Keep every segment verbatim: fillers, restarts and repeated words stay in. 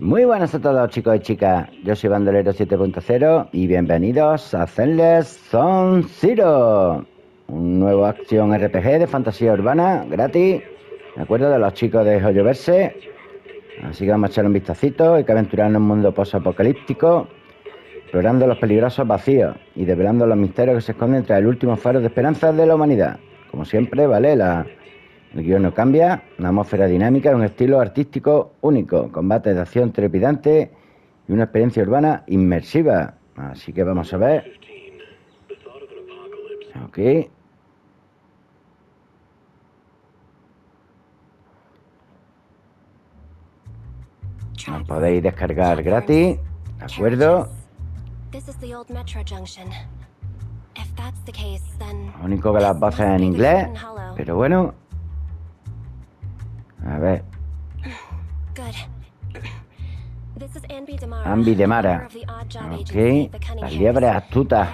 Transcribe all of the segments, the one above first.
Muy buenas a todos, chicos y chicas. Yo soy Bandolero siete punto cero y bienvenidos a Zenless Zone Zero, un nuevo acción R P G de fantasía urbana gratis, de acuerdo, de los chicos de Hoyoverse. Así que vamos a echar un vistacito. Hay que aventurarnos en un mundo post-apocalíptico, explorando los peligrosos vacíos y develando los misterios que se esconden tras el último faro de esperanza de la humanidad. Como siempre, ¿vale? La... El guión no cambia, una atmósfera dinámica, un estilo artístico único, combate de acción trepidante y una experiencia urbana inmersiva. Así que vamos a ver. Ok. Lo podéis descargar gratis, ¿de acuerdo? Lo único que las voces en inglés, pero bueno. A ver. Ambi de Mara. Ok. Las liebres astutas.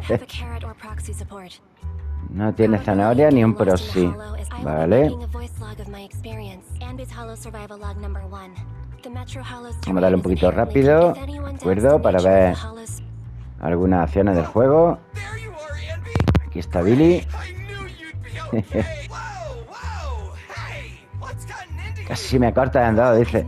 No tiene zanahoria ni un proxy. Vale. Vamos a darle un poquito rápido, ¿de acuerdo? Para ver algunas acciones del juego. Aquí está Billy. Casi me corta en dos, dice.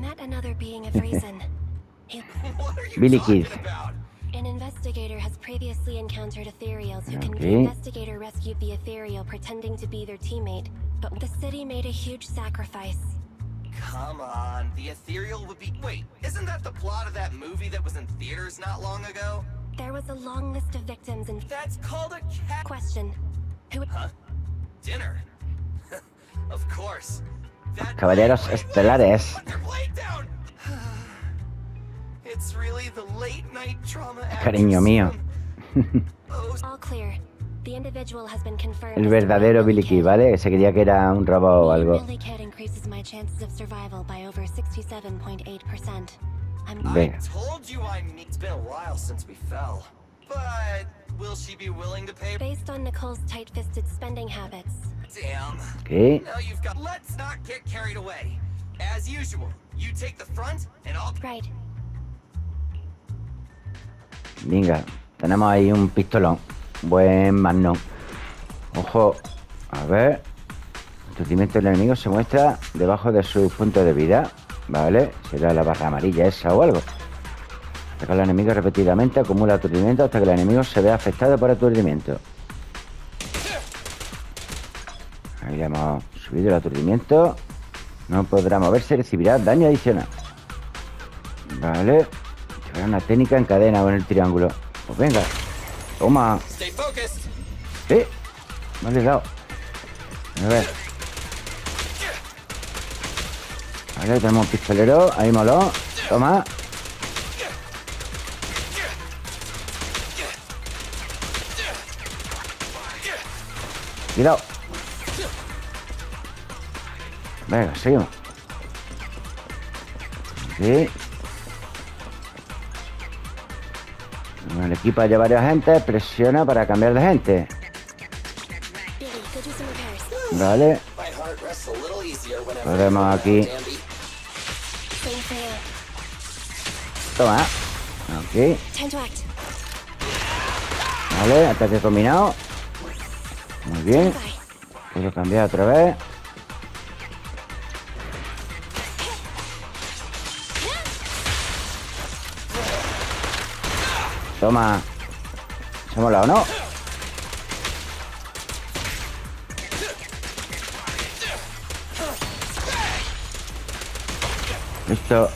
Billy Kid. An investigator has previously encountered Ethereals who Okay. can the investigator rescued the Ethereal pretending to be their teammate, but the city made a huge sacrifice. Come on, the Ethereal would be... Wait, isn't that the plot of that movie that was in theaters not long ago? There was a long list of victims and That's called a cat... question. Who Huh? Dinner? Of course. That Caballeros estelares. Put their blade down! It's really the late night trauma Cariño mío. all clear. The individual has been confirmed. El as verdadero the Billy Kid, ¿vale? Que se creía que era un robot o algo. Billy Kid increases my chances of survival by over sixty-seven point eight percent. I'm I Venga. told you I mean, it's been a while since we fell. But will she be willing to pay? based on Nicole's tight-fisted spending habits. Damn. Ok. Now you've got... Let's not get carried away. As usual, you take the front and I'll... Right. Venga. Tenemos ahí un pistolón. Buen magnum. Ojo. A ver. El sentimiento del enemigo se muestra debajo de su punto de vida. Vale. Será la barra amarilla esa o algo. Ataca al enemigo repetidamente, acumula aturdimiento hasta que el enemigo se vea afectado por aturdimiento. Ahí le hemos subido el aturdimiento. No podrá moverse y recibirá daño adicional. Vale. Llevará una técnica en cadena o en el triángulo. Pues venga. Toma. Stay focused. Eh. No le he dado. A ver. Vale, tenemos un pistolero. Ahí moló. Toma. Cuidado. Venga, seguimos. Sí. Bueno, el equipo lleva varias gente. Presiona para cambiar de gente. Billy, go do some repairs. Vale. My heart rests a little easier whenever Podemos aquí. Dandy. Same for you. Toma. Ok. Time to act. Vale, ataque combinado. Muy bien. Bye. Puedo cambiar otra vez. Toma. ¿Se ha molado, no? Listo.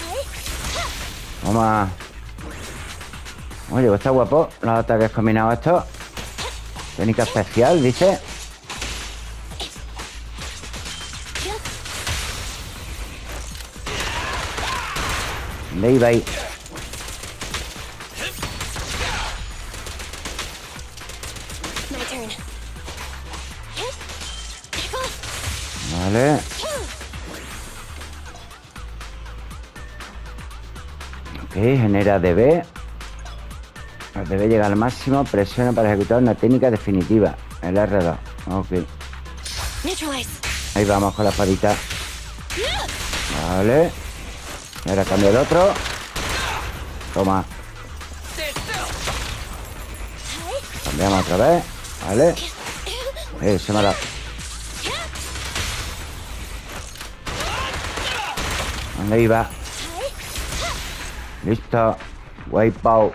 Toma. Oye, pues está guapo. Los ataques combinados estos. Técnica especial, dice. ¿Dónde iba ahí? My turn. Vale. Ok, genera D B. El D B llega al máximo. Presiona para ejecutar una técnica definitiva. El R dos. Ok. Neutralize. Ahí vamos con la espadita. Vale. Y ahora cambio el otro. Toma. Cambiamos otra vez. Vale. Eh, se me ha dado. ¿Dónde iba? Listo. Wipeout.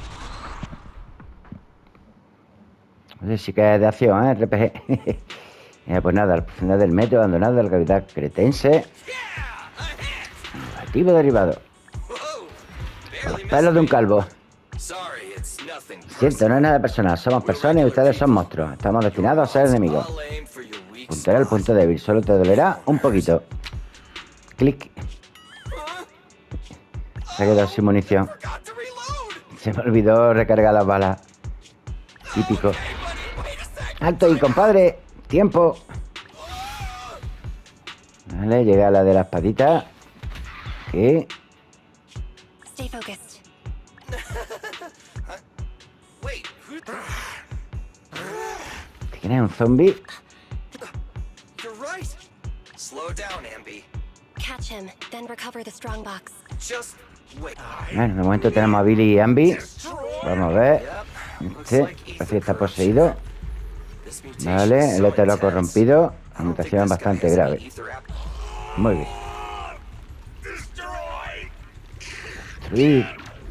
Oye, sí que es de acción, ¿eh? R P G. eh, pues nada, al final del metro abandonado de la capital cretense. Objetivo derivado. Los pelos de un calvo. Siento, no es nada personal. Somos personas y ustedes son monstruos. Estamos destinados a ser enemigos. Puntaré el punto débil. Solo te dolerá un poquito. Clic. Se ha quedado sin munición. Se me olvidó recargar las balas. Típico. Alto y compadre. Tiempo. Vale, llega la de la espadita. ¿Qué? Stay focused. ¿Quién es un zombie? You're right. Slow down, Ambi. Catch him, then recover the strongbox. Just wait. Bueno, de momento tenemos a Billy y Ambi. Vamos a ver. Este parece que está poseído. Vale, el otro lo ha corrompido. La mutación es bastante grave. Muy bien. Destruir.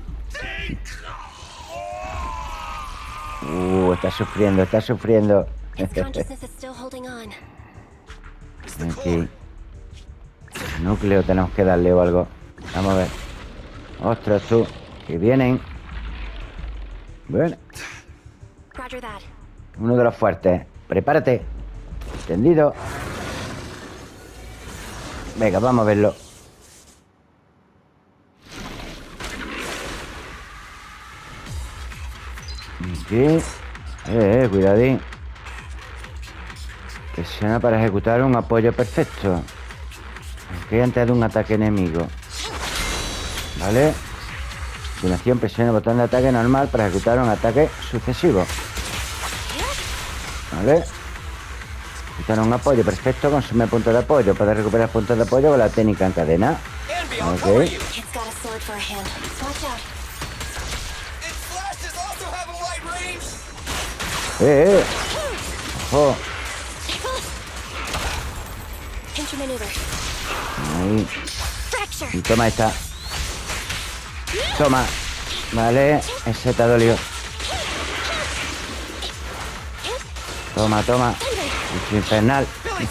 Uh, está sufriendo, está sufriendo. His consciousness is still holding on. Aquí. El núcleo tenemos que darle o algo. Vamos a ver. Ostras, tú. Que vienen. Bueno. Roger that. Uno de los fuertes. Prepárate. Entendido. Venga, vamos a verlo. Aquí. Eh, eh, cuidadín. Presiona para ejecutar un apoyo perfecto. Aquí antes de un ataque enemigo. Vale. A continuación presiona el botón de ataque normal para ejecutar un ataque sucesivo. Vale. Ejecutar un apoyo perfecto. Consume puntos de apoyo. Puedes recuperar puntos de apoyo con la técnica en cadena. Ok. It's got a sword for a hand. Watch out. Its flashes also have a wide range. Eh, eh. Ojo. Pinch your maneuver. Ahí. Fracture. Y toma esta. Toma. Vale. Ese te ha dolido. Toma, toma. Es infernal.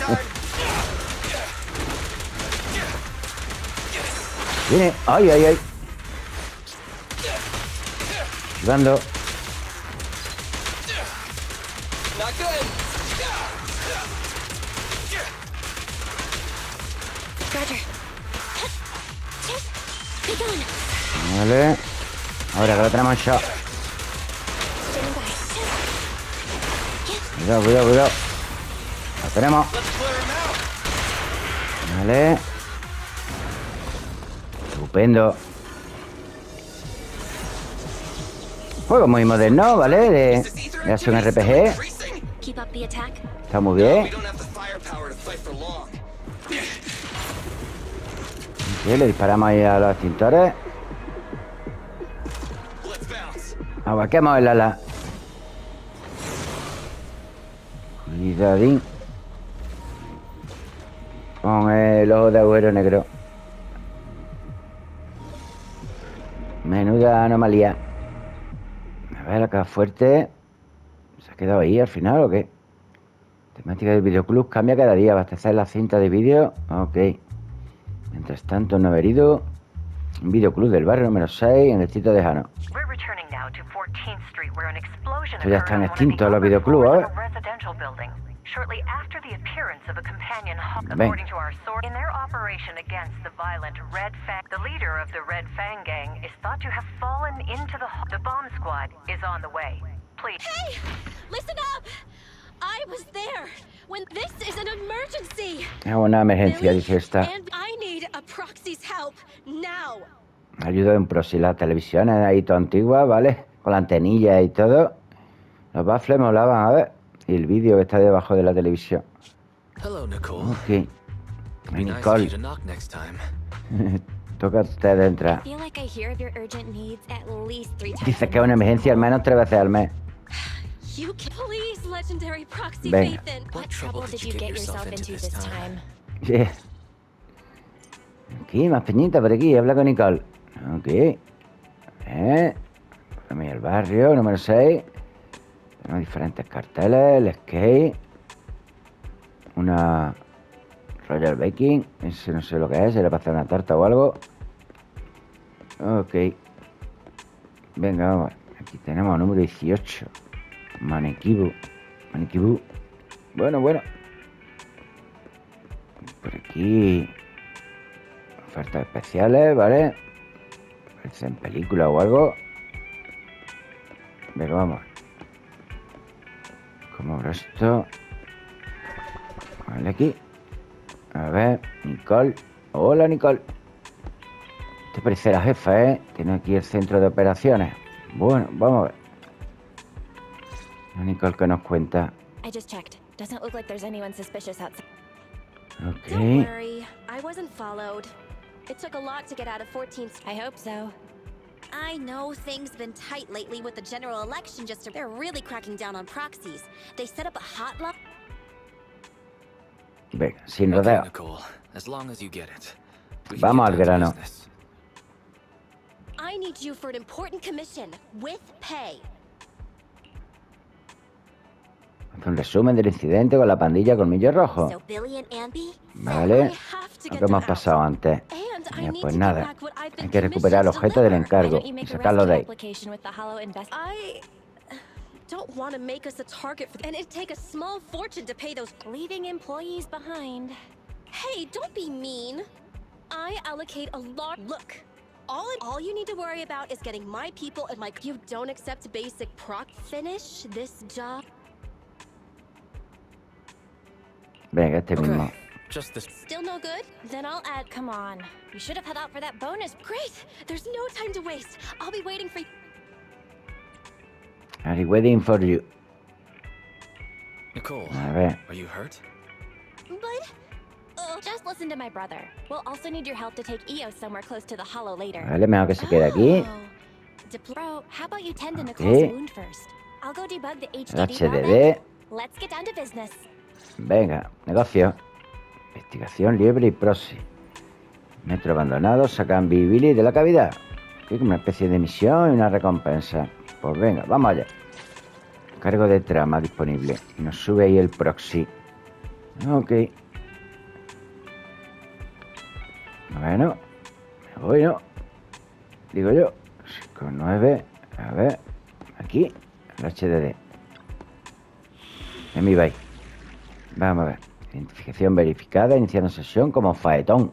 Viene. Ay, ay, ay. Ayudando. Not good. Roger. Be gone. Vale. Ahora que lo tenemos en shot. Standing by. Cuidado, cuidado, cuidado. Lo tenemos. Let's clear him out. Vale. Estupendo. Juego muy moderno, ¿vale? De, de acción R P G. Keep up the attack. Está muy We bien. don't have the firepower to fight for long. Sí, le disparamos ahí a los extintores. Let's bounce. Abaquemos el ala. Cuidadín. Con el ojo de agujero negro. Menuda anomalía. A ver, acá fuerte. ¿Se ha quedado ahí al final o qué? Temática del videoclub cambia cada día. Abastecer la cinta de vídeo. Ok. Mientras tanto, no herido. Un videoclub del barrio número seis en el distrito de Jano. Estos ya están extintos los videoclubs, ¿eh? Shortly after the appearance of a companion hawk, Ven. according to our source, in their operation against the violent Red Fang, the leader of the Red Fang gang is thought to have fallen into the hawk. The bomb squad is on the way. Please. Hey! Listen up! I was there when this is an emergency. Es una emergencia, dice esta. And I need a proxy's help now. Ayuda de un proxy. Las televisiones ahí todo antiguas, ¿vale? Con la antenilla y todo. Los baffles molaban, a ver. Y el vídeo que está debajo de la televisión. Hello, Nicole. Ok. Be nice of Nicole. you to knock next time. Toca a usted I entrar. feel like I hear of your urgent needs at least three times. Dice a que es una month. emergencia al menos tres veces al mes. You can... Please, legendary proxy Venga. Fathan. What, What trouble trouble did you get yourself into this time? Sí. Aquí, más peñita por aquí. Habla con Nicole. Ok. Eh. Por mí el barrio, número seis. Tenemos diferentes carteles. El skate. Una Royal Baking. Ese no sé lo que es. Era para hacer una tarta o algo. Ok. Venga, vamos. Aquí tenemos número dieciocho. Manequibu. Manequibu. Bueno, bueno. Por aquí. Ofertas especiales, ¿vale? Parece en película o algo. Venga, vamos. ¿Cómo abro esto? Vale, aquí. A ver, Nicole. Hola, Nicole. Te parece la jefa, ¿eh? Tiene aquí el centro de operaciones. Bueno, vamos a ver. Nicole, ¿qué nos cuenta? I just checked. Doesn't look like there's anyone suspicious outside. Ok. Don't worry, I wasn't followed. It took a lot to get out of fourteenth. I hope so. I know things been tight lately with the general election just they're really cracking down on proxies. They set up a hotline. Venga, sin Okay, rodeo. Nicole, as long as you get it. We can Vamos get al down to grano. business. I need you for an important commission with pay. Hace un resumen del incidente con la pandilla Colmillo Rojo. So Billy and Andy, Vale. I have to Lo get que hemos them out. pasado antes. And I Ya, need pues to nada. get back what I've been Hay que recuperar el commissioned objeto del to deliver. encargo Why don't you y make a sacarlo rescue de ahí. application with the Hollow Invest- I don't want to make us a target for and it'd take a small fortune to pay those leaving employees behind. Hey, don't be mean. I allocate a lot. Look, all all you need to worry about is getting my people and my. You don't accept basic proc. Finish this job. Venga, este mismo. Okay, just this. Still no good? Then I'll add. Come on, you should have held out for that bonus. Great. There's no time to waste. I'll be waiting for you. I'm waiting for you. Nicole, A ver. are you hurt? But uh, just listen to my brother. We'll also need your help to take E O somewhere close to the Hollow later. Vale, mejor que se quede aquí. Oh. Depl- Bro, how about you tend to Okay. Nicole's wound first? I'll go debug the H D El D. H D bombing. D. Let's get down to business. Venga, negocio. Investigación, liebre y proxy. Metro abandonado, sacan Billy de la cavidad. Aquí como una especie de misión y una recompensa. Pues venga, vamos allá. Cargo de trama disponible. Y nos sube ahí el proxy. Ok. Bueno. Me voy, ¿no? Digo yo. Con nueve. A ver. Aquí. El H D D. En mi bike. Vamos a ver. Identificación verificada. Iniciando sesión como faetón.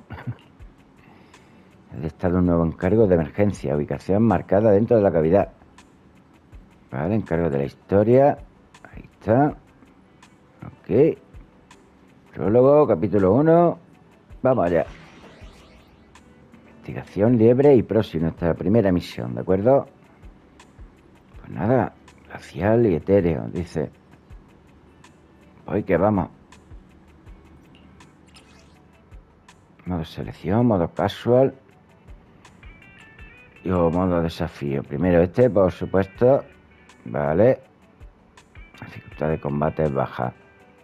He estado un nuevo encargo de emergencia. Ubicación marcada dentro de la cavidad. Vale, encargo de la historia. Ahí está. Ok. Prólogo, capítulo uno. Vamos allá. Investigación, liebre y próximo. Nuestra primera misión, ¿de acuerdo? Pues nada. Glacial y etéreo, dice. Hoy que vamos. Modo selección, modo casual. Y o modo desafío. Primero este, por supuesto. Vale. Dificultad de combate es baja.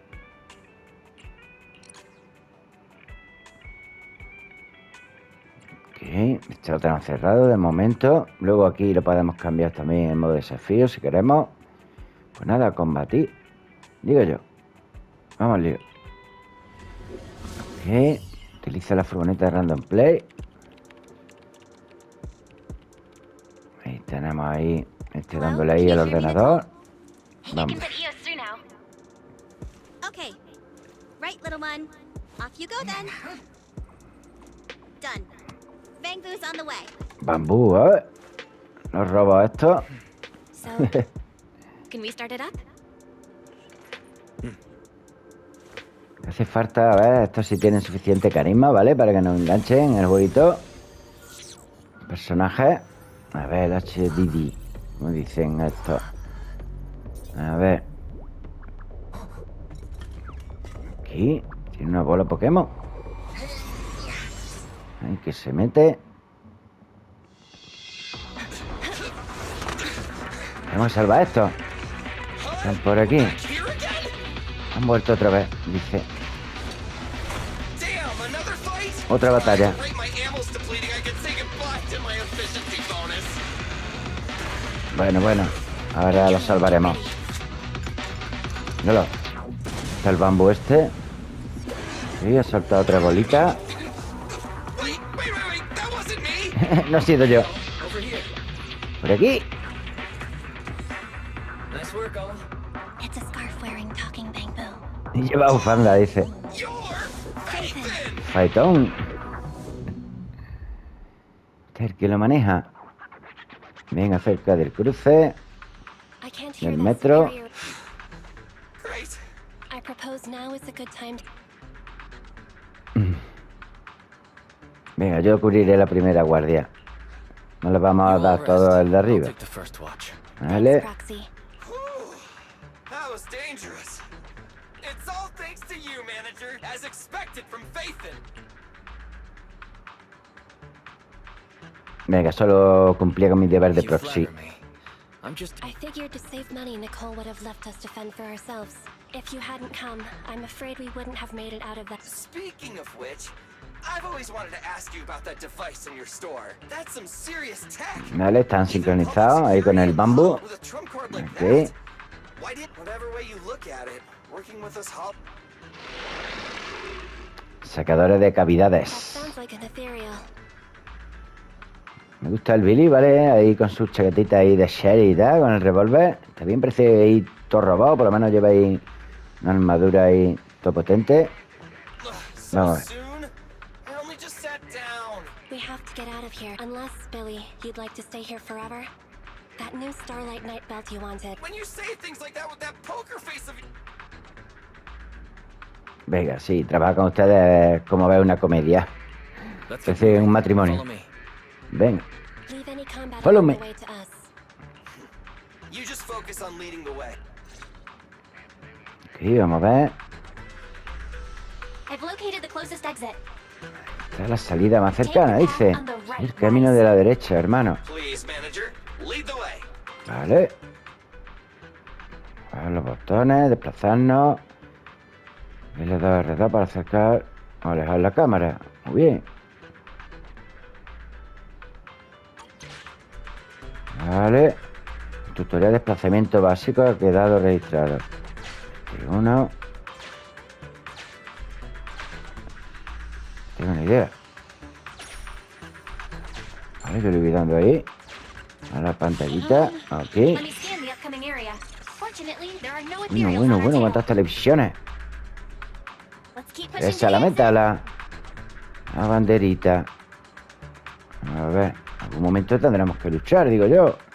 Ok. Este lo tenemos cerrado de momento. Luego aquí lo podemos cambiar también en modo desafío si queremos. Pues nada, combatir. Digo yo. Vamos al lío. Ok. Utiliza la furgoneta de Random Play. Ahí tenemos ahí. Estoy dándole ahí al ordenador. Vamos. You can put E O S through now. Okay. Right, little one. Off you go then. Done. Bang Boo's on the way. Bambú, a ver. Nos roba esto. So, can we start it up? Hace falta, a ver, estos sí tienen suficiente carisma, ¿vale? Para que nos enganchen en el jueguito. Personajes. A ver, el H D D. ¿Cómo dicen esto? A ver. Aquí. Tiene una bola Pokémon. Ahí que se mete. Vamos a salvar esto. Están por aquí. Back here again? Han vuelto otra vez, dice. Damn, another fight? Otra batalla. Great, my ammo's depleting. I can say goodbye to my efficiency bonus. Bueno, bueno. Ahora lo salvaremos. Míralo. Está el bambú este. Sí, ha soltado otra bolita. Wait, wait, wait, wait. That wasn't me. No he sido yo. Over here. Por aquí. Nice work, all. It's a scarf-wearing talking bamboo. Y lleva bufanda, dice. You're Faithin. Faitón. Este es el que lo maneja. Venga, cerca del cruce. I can't hear Del that metro. superior- Great. I propose now is a good time to... Venga, yo cubriré la primera guardia. No le vamos a You dar all todo rest. el de I'll arriba. take the first watch. Vale. Proxy. Whew. That was dangerous. It's all thanks to you, manager, as expected from Faithin. Venga, solo cumplía con mi deber de You proxy. flatter me. I'm just... I figured to save money, Nicole would have left us to fend for ourselves. If you hadn't come, I'm afraid we wouldn't have made it out of that. Speaking of which, I've always wanted to ask you about that device in your store. That's some serious tech. Vale, están sincronizados ahí con el bambú. With a trump card like Ok. that. Why did whatever way you look at it, working with us hol- Sacadores de That cavidades. sounds like an ethereal. Me gusta el Billy, ¿vale? Ahí con su chaquetita ahí de Sherry y tal, con el revólver. También parece ahí todo robado, por lo menos lleva ahí una armadura ahí todo potente. Ugh, so Vamos a ver. soon? I only just sat down. We have to get out of here. Unless, Billy, you'd like to stay here forever? That new Starlight Night belt you wanted. When you say things like that with that poker face of y- Venga, sí, trabajar con ustedes es como ver una comedia. Let's Parece get un moving. matrimonio. Follow me. Venga. Leave any combat Follow along me. the way to us. You just focus on leading the way. Aquí, vamos a ver. I've located the closest exit. Esta es la salida más cercana, dice. El camino de la derecha, hermano. Please, manager, lead the way. Vale. A los botones, desplazarnos. L dos, R dos para acercar o alejar la cámara. Muy bien. Vale. Tutorial de desplazamiento básico ha quedado registrado. Uno. Tengo una idea. Vale, yo le voy dando ahí. A la pantallita. Aquí. Let me scan the upcoming area. Fortunately, there are no Bueno, ethereals bueno, on our bueno, tail. cuántas televisiones. Let's keep pushing Esa es la to the meta, la, la banderita. A ver, en algún momento tendremos que luchar, digo yo. exit.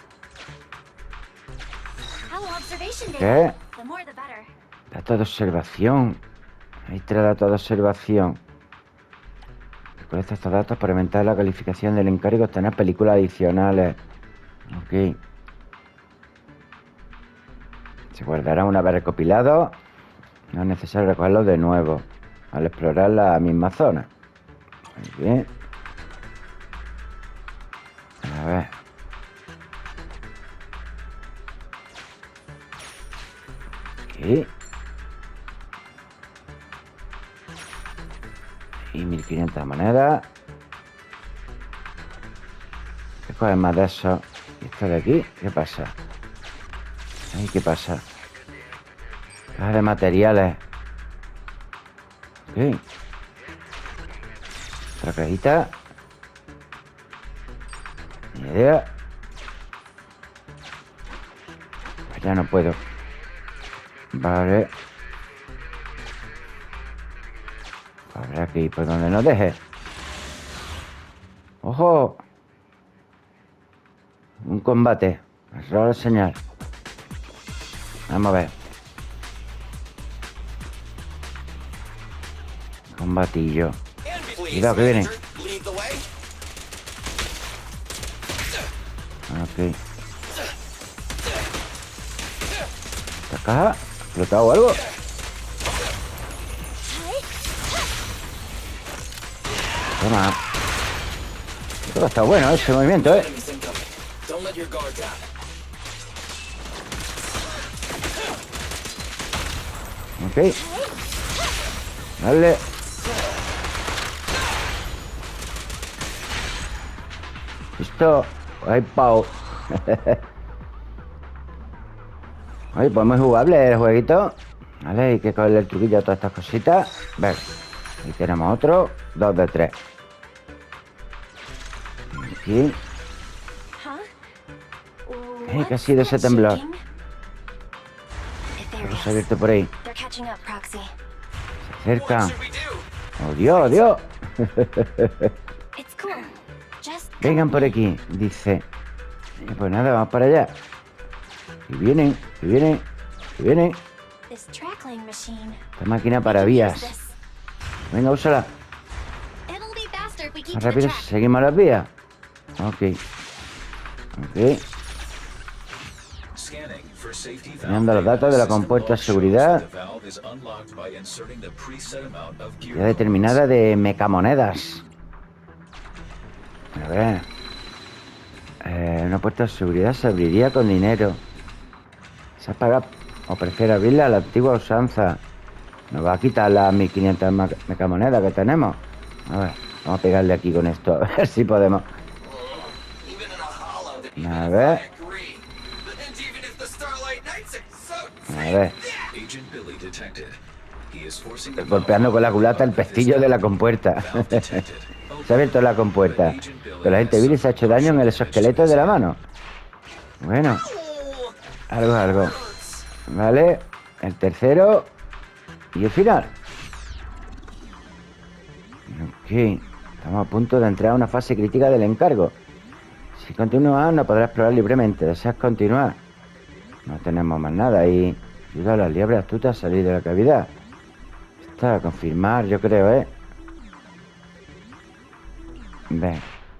How observation ¿Qué? data? The more the better. Datos de observación. Ahí trae datos de observación. Recolecta estos datos para aumentar la calificación del encargo y obtener películas adicionales. Ok. Se guardará una vez recopilado. No es necesario recogerlos de nuevo al explorar la misma zona. Muy bien. A ver. Aquí. Y mil quinientas monedas. ¿Qué cogen más de eso? ¿Y esto de aquí? ¿Qué pasa? Ay, ¿qué pasa? Caja de materiales. Ok. Otra cajita. Ni idea. Pues ya no puedo. Vale. Habrá que ir por donde nos deje. ¡Ojo! Un combate. Error de señal. Vamos a ver. Combatillo. And please, Cuidado, que vienen. manager, lead the way. Ok. ¿Esta caja? ¿Ha explotado algo? Toma. Esto está bueno ese movimiento, ¿eh? Enemies incoming. Don't let your guard down. Ok. Dale. Listo. Ay, pau. Ay, pues muy jugable el jueguito. Vale, hay que cogerle el truquillo a todas estas cositas. Ver. Ahí tenemos otro. Dos de tres. Aquí. Eh, ¿qué ha sido ese temblor? Vamos a abierto por ahí. Se acerca. ¡Oh, Dios, Dios! Vengan por aquí, dice. Pues nada, vamos para allá. Y vienen, y vienen, y vienen. Esta máquina para vías. Venga, úsala. Más rápido si seguimos las vías. Ok. Ok. Mirando los datos de la compuerta de seguridad. Ya determinada de mecamonedas. A ver. Eh, una puerta de seguridad se abriría con dinero. Se apaga o prefiere abrirla a la antigua usanza. Nos va a quitar las mil quinientas mecamonedas que tenemos. A ver, vamos a pegarle aquí con esto. A ver si podemos. A ver. A ver. Golpeando con la culata el pestillo de la compuerta. Se ha abierto la compuerta. Pero la gente Billy se ha hecho daño en el exoesqueleto de la mano. Bueno. Algo, algo. Vale. El tercero. Y el final. Ok. Estamos a punto de entrar a una fase crítica del encargo. Si continúas, no podrás explorar libremente. ¿Deseas continuar? No tenemos más nada. Y ayuda a las liebres astutas a salir de la cavidad. Está a confirmar, yo creo, ¿eh? Ven.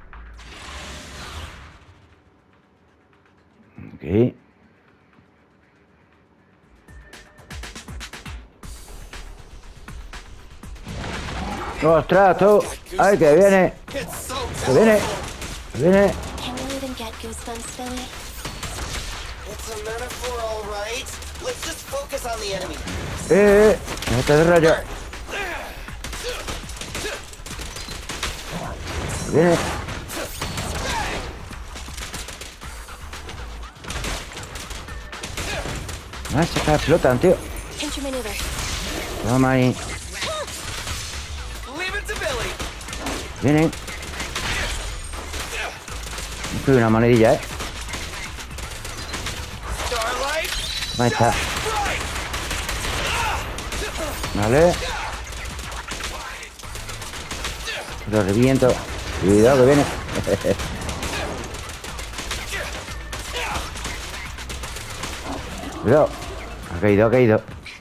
Ok. ¡Ostras, tú! ¡Ay, que viene! ¡Que viene! ¡Que viene! Eh, eh, déjate de rollo. Viene. Ah, se cae, flotan, tío. Toma ahí. Vienen. Estoy una monedilla, eh. Ahí está. Vale. Lo reviento. Cuidado que viene. Cuidado. Ha caído, ha caído.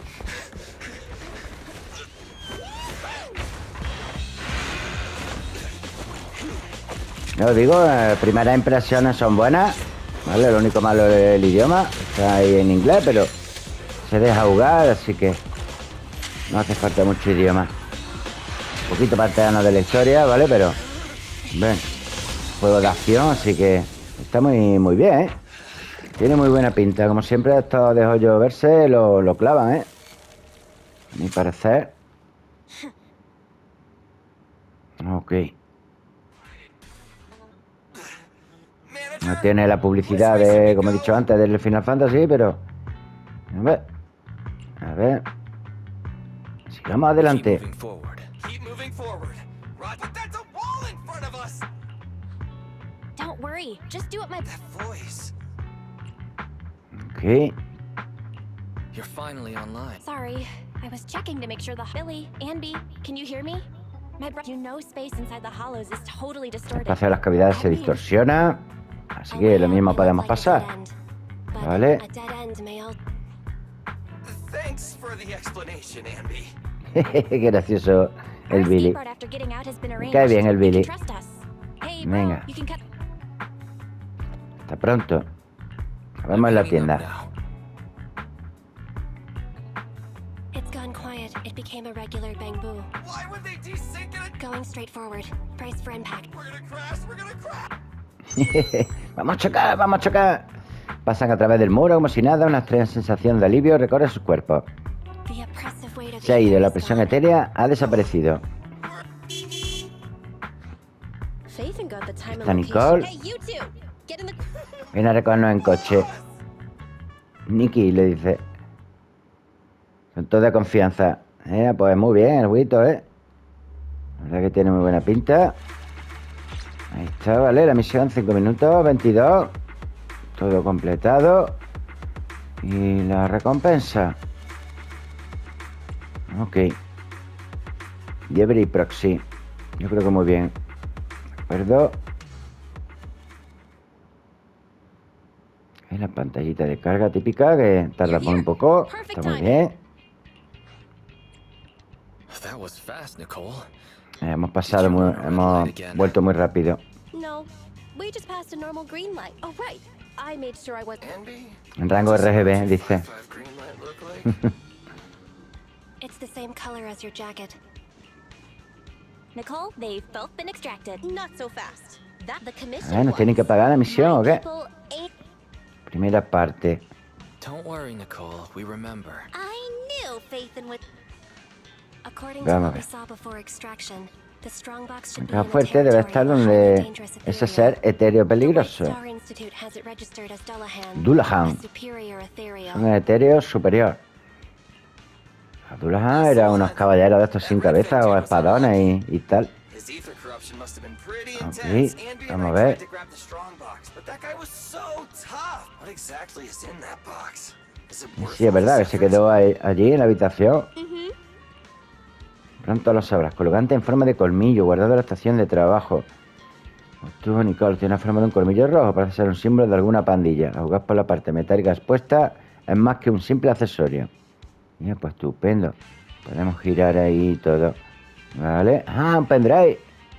Ya os digo, eh, primeras impresiones son buenas. Vale, lo único malo es el idioma. Está ahí en inglés, pero se deja jugar, así que no hace falta mucho idioma. Un poquito parteano de la historia, ¿vale? Pero, ven, juego de acción, así que está muy, muy bien, ¿eh? Tiene muy buena pinta. Como siempre, estos de joyo verse lo, lo clavan, ¿eh? A mi parecer. Ok. No tiene la publicidad de, como he dicho antes, del Final Fantasy, pero... A ver. A ver. Sigamos adelante. Don't worry, just do it my Ok. You're finally online. Sorry, I was checking to make sure the Billy, Anby, can you hear me? My bro you know space inside the hollows is totally El distorted. espacio de las cavidades se distorsiona. Así que lo mismo podemos pasar. Vale. Thanks for the explanation, Anby. Qué gracioso el Billy. Me cae bien el Billy. Venga. Hasta pronto. Nos vemos en la tienda. It's gone quiet. It became a regular bang boo. Why would they desync it? Going straight forward. Price for impact. We're gonna crash, we're gonna crash. Vamos a chocar, vamos a chocar. Pasan a través del muro como si nada. Una extraña sensación de alivio recorre sus cuerpos. The oppressive Se ha ido, la presión etérea ha desaparecido. Faithin got the time and Está location. Nicole. Hey, you two! Get in the... Viene a recogernos en coche. Nicky le dice. Con toda confianza. Eh, pues muy bien, el Wito, ¿eh? La verdad que tiene muy buena pinta. Ahí está, vale, la misión, cinco minutos, veintidós. Todo completado. Y la recompensa. Ok. Delivery Proxy. Yo creo que muy bien. De acuerdo. Es la pantallita de carga típica que tarda por un poco. Está muy bien. That was fast, Nicole. Eh, hemos pasado muy, hemos vuelto muy rápido. No, we just passed a normal green light. Oh, right. I made sure I was... Anby? En rango R G B, dice. Five green light look like? It's the same color as your jacket. Nicole, they've both been extracted. Not so fast. That the commission Ah, ¿nos tienen que was. pagar la misión o qué? People ain't... Primera parte. Don't worry, Nicole. We remember. I knew Faithin would... According Vamos to a what we ver. saw before extraction, the strongbox should be La in the fuerte debe estar territory of a donde highly dangerous ese ethereal. ser etéreo The peligroso. White Star Institute has it registered as Dullahan, Dullahan. a superior ethereal. Un etéreo superior. Abdullah era unos caballeros de estos sin cabeza o espadones y, y tal. His ether corruption must have been pretty Ok, intense. Anby and vamos a I ver. tried to grab the strong box, but that guy was so tough. What exactly is in that box? Is it worth Sí, es verdad que se quedó ahí- allí en la habitación. Mm-hmm. Pronto lo sabrás. Colgante en forma de colmillo, guardado en la estación de trabajo. Obtuvo Nicole, tiene la forma de un colmillo rojo. Parece ser un símbolo de alguna pandilla. A jugar por la parte metálica expuesta es más que un simple accesorio. Mira, pues estupendo. Podemos girar ahí todo. Vale. Ah, un pendrive.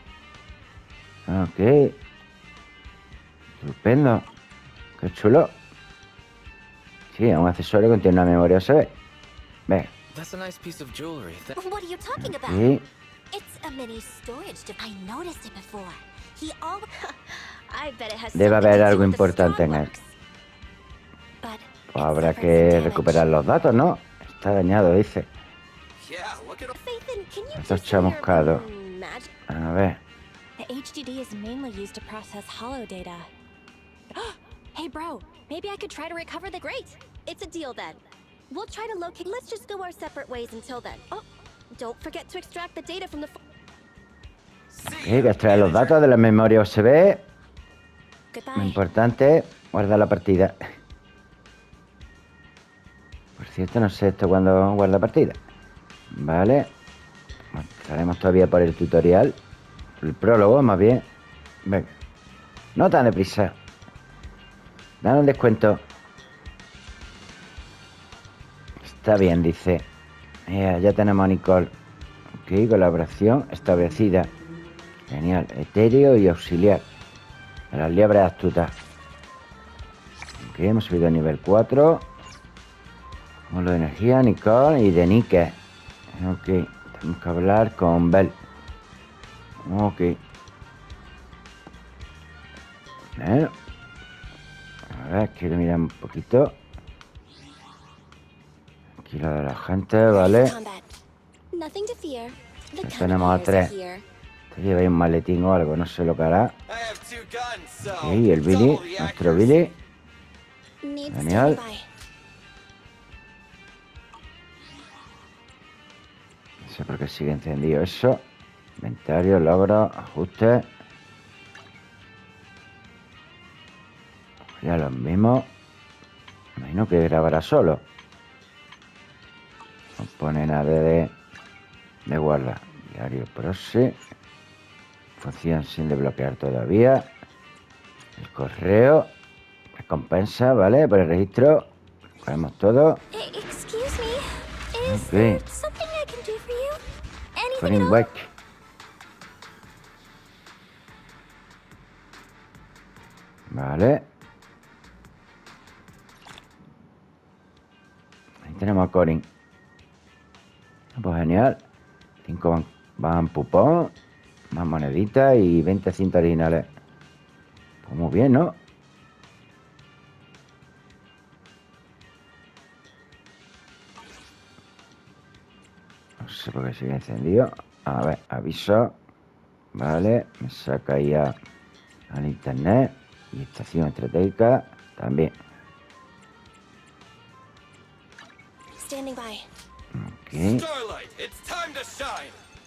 Ok. Estupendo. Qué chulo. Sí, es un accesorio que contiene una memoria U S B. Venga. That's a nice piece of jewelry. Th- What are you talking about? Sí. It's a mini storage device. I noticed it before. He all... I bet it has Debe something haber to do algo with the importante en él. Starbucks. But Pues it habrá suffered que some damage. recuperar los datos, ¿no? Está dañado, dice. Yeah, look at Faithin, can you Esto do some of your, chamuscado. mm, magic? A ver. The H D D is mainly used to process hollow data. Hey, bro, maybe I could try to recover the... Great. It's a deal then. We'll try to locate... Let's just go our separate ways until then. Oh, don't forget to extract the data from the... fo- Ok, que extraer los datos de la memoria U S B. Lo Goodbye. importante, guardar la partida. Por cierto, no sé esto cuándo guarda partida. Vale. Estaremos todavía por el tutorial. El prólogo, más bien. Venga. No tan deprisa. Dame un descuento. Está bien, dice. Ya, ya tenemos a Nicole. Ok, colaboración establecida. Genial. Etéreo y auxiliar. De las liebres astutas. Ok, hemos subido a nivel cuatro. Módulo de energía, Nicole y de Nike. Ok, tenemos que hablar con Bell. Ok. Bueno. A ver, quiero mirar un poquito. Aquí lo de la gente, vale. Combat. Nothing to fear. The Ya tenemos a Cavaliers tres. are here. Te lleva ahí un maletín o algo, no sé lo que hará. I have two guns, so Ok, y el Billy, double the nuestro accuracy. Billy. Needs Genial. standby. No sé por qué sigue encendido eso. Inventario, logro, ajuste. Ya los mismos. Imagino que grabará solo. No pone nada de, de guarda. Diario proxy. Función sin desbloquear todavía. El correo. Recompensa, ¿vale? Por el registro. Cogemos todo. Hey, excuse me. Is Ok. there something I can do for you? Anything at Putting all? back. Vale. Ahí tenemos a Corin. Pues genial. cinco van, van pupón. Más moneditas y veinte cintas originales. Pues muy bien, ¿no? por qué sigue encendido. A ver, aviso. Vale, me saca ya al internet. Y estación estratégica también. Standing by. Ok. Starlight, it's time to shine.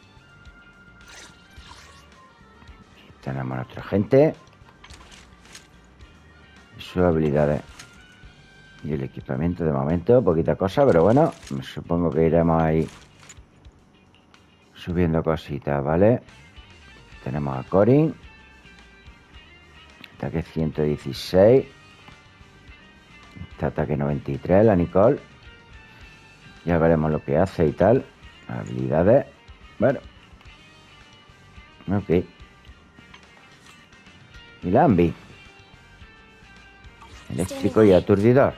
Tenemos a nuestra gente. Y sus habilidades. Y el equipamiento de momento, poquita cosa, pero bueno, supongo que iremos ahí subiendo cositas, ¿vale? Tenemos a Corin. Ataque ciento dieciséis. Este ataque noventa y tres, la Nicole. Ya veremos lo que hace y tal. Habilidades. Bueno. Ok. Y la Ambi. Eléctrico y aturdidor.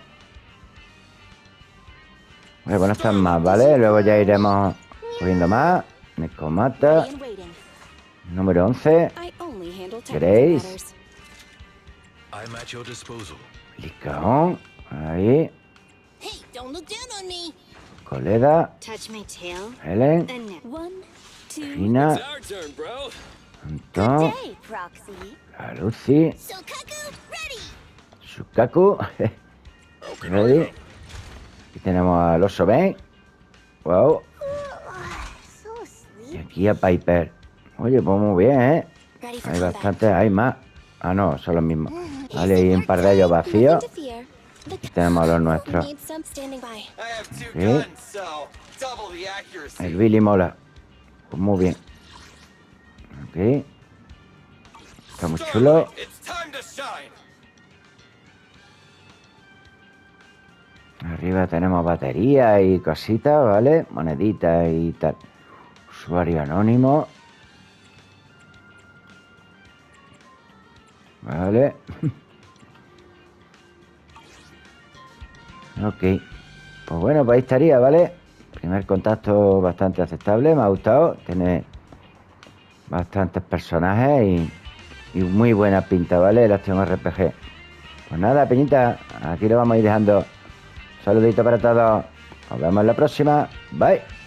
Bueno, bueno, están más, ¿vale? Luego ya iremos cogiendo más. Necomata. Ready and waiting. Número once. I only handle technical Grace. matters. I'm at your disposal. Licaón. Ahí. Hey, don't look down on me. Coleda. Touch my tail. Helen. And now. One, two. Fina. Our turn, bro. Antón. Hey, Proxy. La Lucy. Sokaku, ready. Sukaku. Ready. Aquí tenemos al oso Ben. Wow. So Y sleep. aquí a Piper. Oye, pues muy bien, ¿eh? Ready for Hay combat. bastantes, hay más. Ah, no, son los mismos. Vale, hay un par de ellos vacíos. Nothing to fear. Aquí tenemos los nuestros. Need some standing by. I have two Okay. guns, so double the accuracy. El Billy mola. Pues muy bien. Ok. Está muy chulo. Starlight, it's time to shine. Arriba tenemos baterías y cositas, ¿vale? Moneditas y tal. Usuario anónimo. Vale. Ok. Pues bueno, pues ahí estaría, ¿vale? Primer contacto bastante aceptable, me ha gustado. Tiene bastantes personajes y, y muy buena pinta, ¿vale? El acción R P G. Pues nada, Peñita, aquí lo vamos a ir dejando. Saludito para todos. Nos vemos en la próxima. Bye.